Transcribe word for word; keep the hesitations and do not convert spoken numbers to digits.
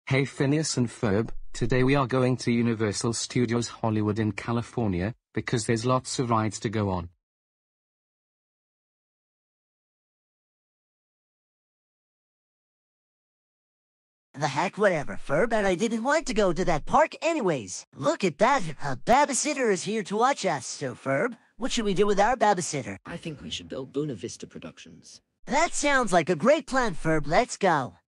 Hey Phineas and Ferb, today we are going to Universal Studios Hollywood in California, because there's lots of rides to go on. The heck, whatever, Ferb, and I didn't want to go to that park anyways. Look at that, a babysitter is here to watch us, so Ferb, what should we do with our babysitter? I think we should build Buena Vista Productions. That sounds like a great plan, Ferb, let's go.